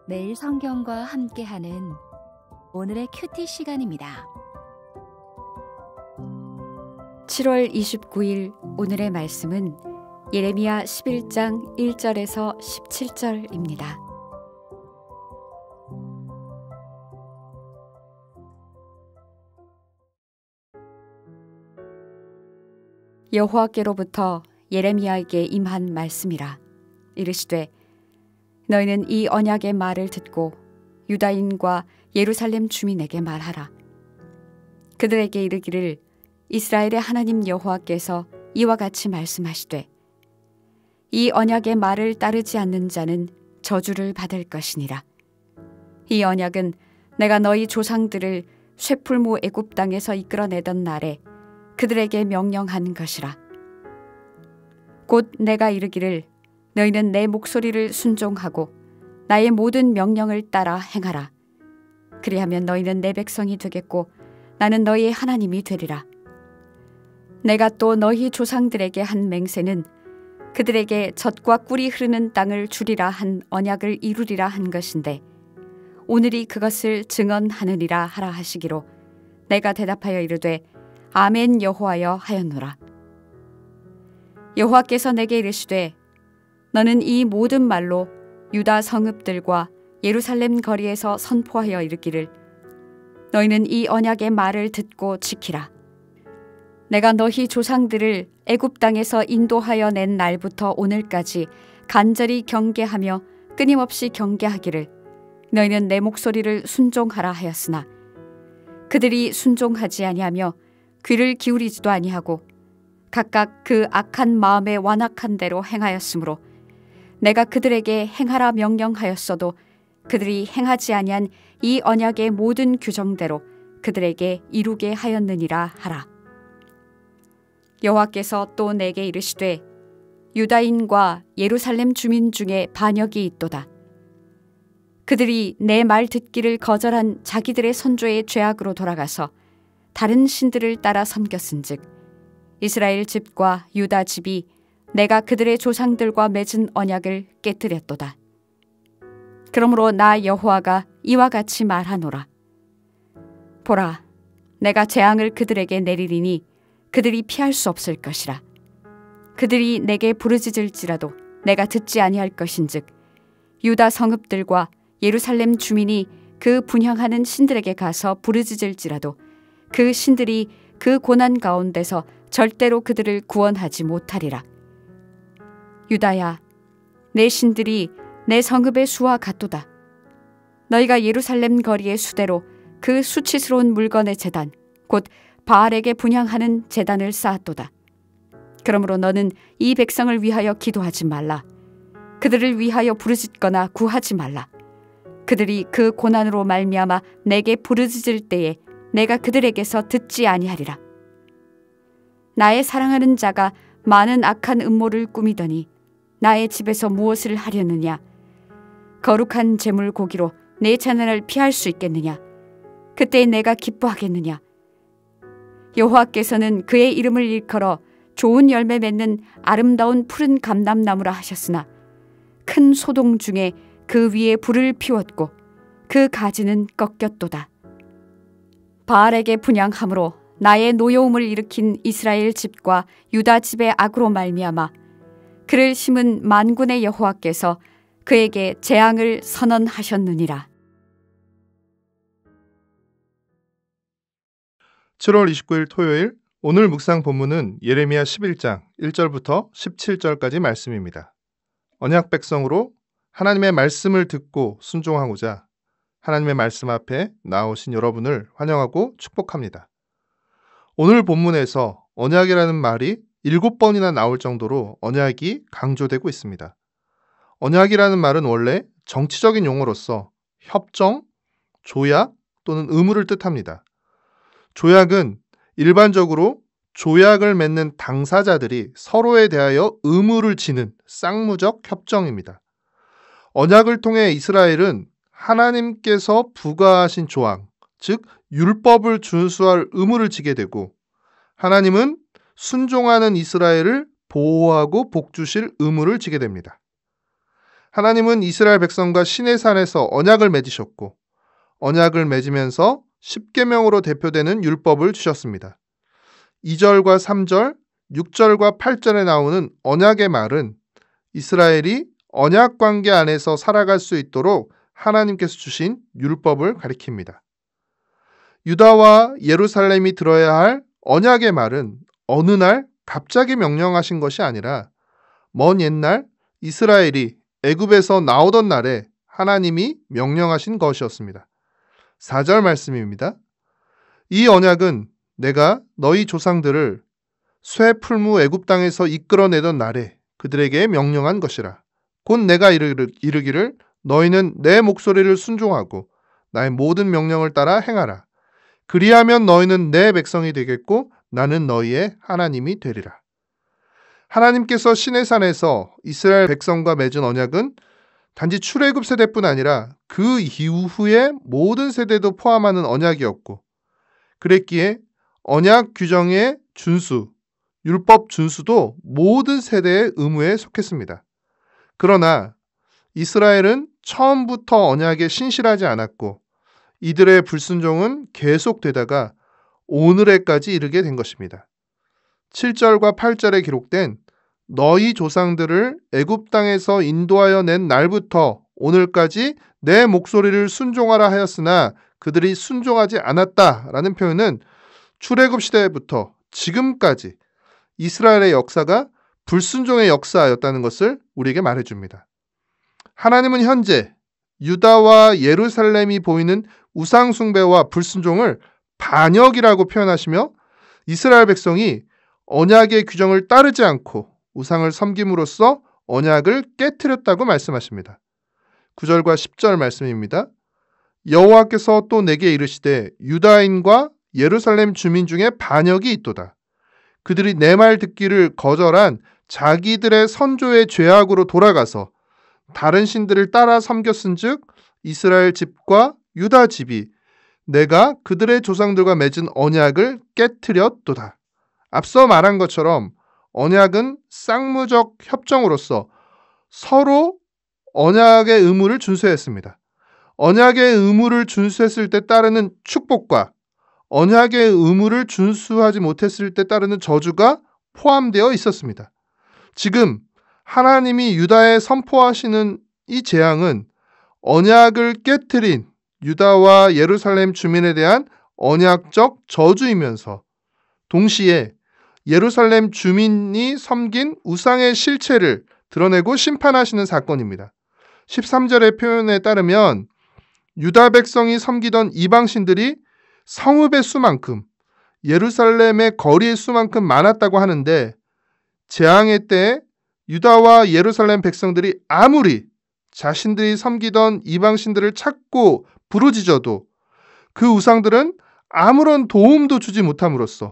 매일 성경과 함께하는 오늘의 큐티 시간입니다. 7월 29일 오늘의 말씀은 예레미야 11장 1절에서 17절입니다. 여호와께로부터 예레미야에게 임한 말씀이라. 이르시되 너희는 이 언약의 말을 듣고 유다인과 예루살렘 주민에게 말하라. 그들에게 이르기를 이스라엘의 하나님 여호와께서 이와 같이 말씀하시되 이 언약의 말을 따르지 않는 자는 저주를 받을 것이니라. 이 언약은 내가 너희 조상들을 쇠풀무 애굽 땅에서 이끌어내던 날에 그들에게 명령한 것이라. 곧 내가 이르기를 너희는 내 목소리를 순종하고 나의 모든 명령을 따라 행하라. 그리하면 너희는 내 백성이 되겠고 나는 너희의 하나님이 되리라. 내가 또 너희 조상들에게 한 맹세는 그들에게 젖과 꿀이 흐르는 땅을 주리라 한 언약을 이루리라 한 것인데 오늘이 그것을 증언하느니라 하라 하시기로 내가 대답하여 이르되 아멘 여호와여 하였노라. 여호와께서 내게 이르시되 너는 이 모든 말로 유다 성읍들과 예루살렘 거리에서 선포하여 이르기를 너희는 이 언약의 말을 듣고 지키라. 내가 너희 조상들을 애굽 땅에서 인도하여 낸 날부터 오늘까지 간절히 경계하며 끊임없이 경계하기를 너희는 내 목소리를 순종하라 하였으나 그들이 순종하지 아니하며 귀를 기울이지도 아니하고 각각 그 악한 마음에 완악한 대로 행하였으므로 내가 그들에게 행하라 명령하였어도 그들이 행하지 아니한 이 언약의 모든 규정대로 그들에게 이루게 하였느니라 하라. 여호와께서 또 내게 이르시되 유다인과 예루살렘 주민 중에 반역이 있도다. 그들이 내 말 듣기를 거절한 자기들의 선조의 죄악으로 돌아가서 다른 신들을 따라 섬겼은즉 이스라엘 집과 유다 집이 내가 그들의 조상들과 맺은 언약을 깨뜨렸도다. 그러므로 나 여호와가 이와 같이 말하노라. 보라, 내가 재앙을 그들에게 내리리니 그들이 피할 수 없을 것이라. 그들이 내게 부르짖을지라도 내가 듣지 아니할 것인즉 유다 성읍들과 예루살렘 주민이 그 분향하는 신들에게 가서 부르짖을지라도 그 신들이 그 고난 가운데서 절대로 그들을 구원하지 못하리라. 유다야, 내 신들이 내 성읍의 수와 같도다. 너희가 예루살렘 거리의 수대로 그 수치스러운 물건의 제단, 곧 바알에게 분향하는 제단을 쌓았도다. 그러므로 너는 이 백성을 위하여 기도하지 말라. 그들을 위하여 부르짖거나 구하지 말라. 그들이 그 고난으로 말미암아 내게 부르짖을 때에 내가 그들에게서 듣지 아니하리라. 나의 사랑하는 자가 많은 악한 음모를 꾸미더니 나의 집에서 무엇을 하려느냐? 거룩한 제물 고기로 내 재난을 피할 수 있겠느냐? 그때 내가 기뻐하겠느냐? 여호와께서는 그의 이름을 일컬어 좋은 열매 맺는 아름다운 푸른 감람나무라 하셨으나 큰 소동 중에 그 위에 불을 피웠고 그 가지는 꺾였도다. 바알에게 분향함으로 나의 노여움을 일으킨 이스라엘 집과 유다 집의 악으로 말미암아 그를 심은 만군의 여호와께서 그에게 재앙을 선언하셨느니라. 7월 29일 토요일 오늘 묵상 본문은 예레미야 11장 1절부터 17절까지 말씀입니다. 언약 백성으로 하나님의 말씀을 듣고 순종하고자 하나님의 말씀 앞에 나오신 여러분을 환영하고 축복합니다. 오늘 본문에서 언약이라는 말이 7번이나 나올 정도로 언약이 강조되고 있습니다. 언약이라는 말은 원래 정치적인 용어로서 협정, 조약 또는 의무를 뜻합니다. 조약은 일반적으로 조약을 맺는 당사자들이 서로에 대하여 의무를 지는 쌍무적 협정입니다. 언약을 통해 이스라엘은 하나님께서 부과하신 조항, 즉 율법을 준수할 의무를 지게 되고 하나님은 순종하는 이스라엘을 보호하고 복주실 의무를 지게 됩니다. 하나님은 이스라엘 백성과 시내산에서 언약을 맺으셨고 언약을 맺으면서 십계명으로 대표되는 율법을 주셨습니다. 2절과 3절, 6절과 8절에 나오는 언약의 말은 이스라엘이 언약 관계 안에서 살아갈 수 있도록 하나님께서 주신 율법을 가리킵니다. 유다와 예루살렘이 들어야 할 언약의 말은 어느 날 갑자기 명령하신 것이 아니라 먼 옛날 이스라엘이 애굽에서 나오던 날에 하나님이 명령하신 것이었습니다. 4절 말씀입니다. 이 언약은 내가 너희 조상들을 쇠 풀무 애굽 땅에서 이끌어내던 날에 그들에게 명령한 것이라. 곧 내가 이르기를 너희는 내 목소리를 순종하고 나의 모든 명령을 따라 행하라. 그리하면 너희는 내 백성이 되겠고 나는 너희의 하나님이 되리라. 하나님께서 시내산에서 이스라엘 백성과 맺은 언약은 단지 출애굽 세대뿐 아니라 그 이후의 모든 세대도 포함하는 언약이었고 그랬기에 언약 규정의 준수, 율법 준수도 모든 세대의 의무에 속했습니다. 그러나 이스라엘은 처음부터 언약에 신실하지 않았고 이들의 불순종은 계속되다가 오늘에까지 이르게 된 것입니다. 7절과 8절에 기록된 너희 조상들을 애굽 땅에서 인도하여 낸 날부터 오늘까지 내 목소리를 순종하라 하였으나 그들이 순종하지 않았다라는 표현은 출애굽 시대부터 지금까지 이스라엘의 역사가 불순종의 역사였다는 것을 우리에게 말해줍니다. 하나님은 현재 유다와 예루살렘이 보이는 우상 숭배와 불순종을 반역이라고 표현하시며 이스라엘 백성이 언약의 규정을 따르지 않고 우상을 섬김으로써 언약을 깨트렸다고 말씀하십니다. 9절과 10절 말씀입니다. 여호와께서 또 내게 이르시되 유다인과 예루살렘 주민 중에 반역이 있도다. 그들이 내 말 듣기를 거절한 자기들의 선조의 죄악으로 돌아가서 다른 신들을 따라 섬겼은즉 이스라엘 집과 유다 집이 내가 그들의 조상들과 맺은 언약을 깨트렸도다. 앞서 말한 것처럼 언약은 쌍무적 협정으로서 서로 언약의 의무를 준수했습니다. 언약의 의무를 준수했을 때 따르는 축복과 언약의 의무를 준수하지 못했을 때 따르는 저주가 포함되어 있었습니다. 지금 하나님이 유다에 선포하시는 이 재앙은 언약을 깨트린 유다와 예루살렘 주민에 대한 언약적 저주이면서 동시에 예루살렘 주민이 섬긴 우상의 실체를 드러내고 심판하시는 사건입니다. 13절의 표현에 따르면 유다 백성이 섬기던 이방신들이 성읍의 수만큼 예루살렘의 거리의 수만큼 많았다고 하는데 재앙의 때에 유다와 예루살렘 백성들이 아무리 자신들이 섬기던 이방신들을 찾고 부르짖어도 그 우상들은 아무런 도움도 주지 못함으로써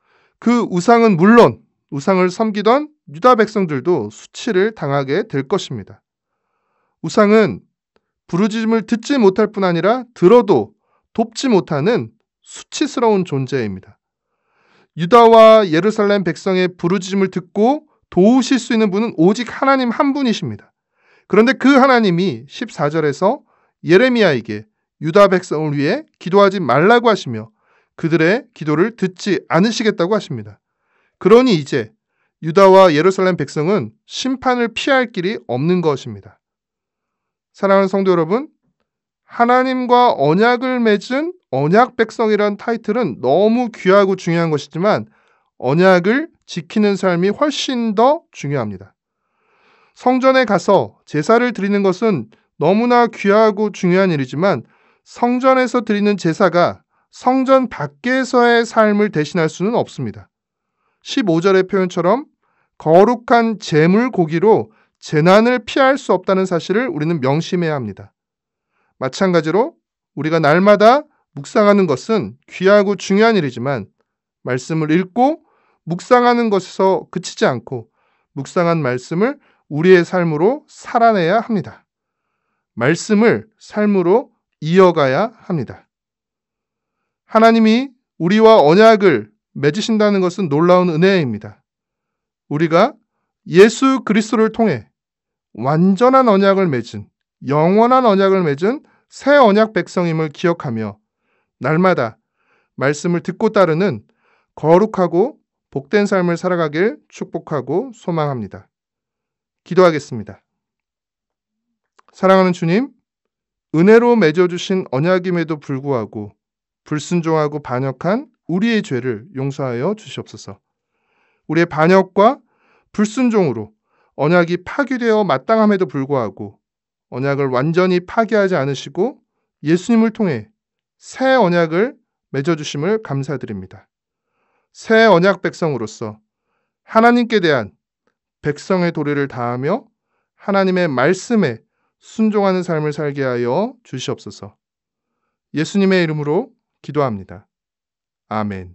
그 우상은 물론 우상을 섬기던 유다 백성들도 수치를 당하게 될 것입니다. 우상은 부르짖음을 듣지 못할 뿐 아니라 들어도 돕지 못하는 수치스러운 존재입니다. 유다와 예루살렘 백성의 부르짖음을 듣고 도우실 수 있는 분은 오직 하나님 한 분이십니다. 그런데 그 하나님이 14절에서 예레미야에게 유다 백성을 위해 기도하지 말라고 하시며 그들의 기도를 듣지 않으시겠다고 하십니다. 그러니 이제 유다와 예루살렘 백성은 심판을 피할 길이 없는 것입니다. 사랑하는 성도 여러분, 하나님과 언약을 맺은 언약 백성이란 타이틀은 너무 귀하고 중요한 것이지만 언약을 지키는 삶이 훨씬 더 중요합니다. 성전에 가서 제사를 드리는 것은 너무나 귀하고 중요한 일이지만 성전에서 드리는 제사가 성전 밖에서의 삶을 대신할 수는 없습니다. 15절의 표현처럼 거룩한 제물 고기로 재난을 피할 수 없다는 사실을 우리는 명심해야 합니다. 마찬가지로 우리가 날마다 묵상하는 것은 귀하고 중요한 일이지만 말씀을 읽고 묵상하는 것에서 그치지 않고 묵상한 말씀을 우리의 삶으로 살아내야 합니다. 말씀을 삶으로 이어가야 합니다. 하나님이 우리와 언약을 맺으신다는 것은 놀라운 은혜입니다. 우리가 예수 그리스도를 통해 완전한 언약을 맺은, 영원한 언약을 맺은 새 언약 백성임을 기억하며 날마다 말씀을 듣고 따르는 거룩하고 복된 삶을 살아가길 축복하고 소망합니다. 기도하겠습니다. 사랑하는 주님, 은혜로 맺어주신 언약임에도 불구하고 불순종하고 반역한 우리의 죄를 용서하여 주시옵소서. 우리의 반역과 불순종으로 언약이 파괴되어 마땅함에도 불구하고 언약을 완전히 파괴하지 않으시고 예수님을 통해 새 언약을 맺어주심을 감사드립니다. 새 언약 백성으로서 하나님께 대한 백성의 도리를 다하며 하나님의 말씀에 순종하는 삶을 살게 하여 주시옵소서. 예수님의 이름으로 기도합니다. 아멘.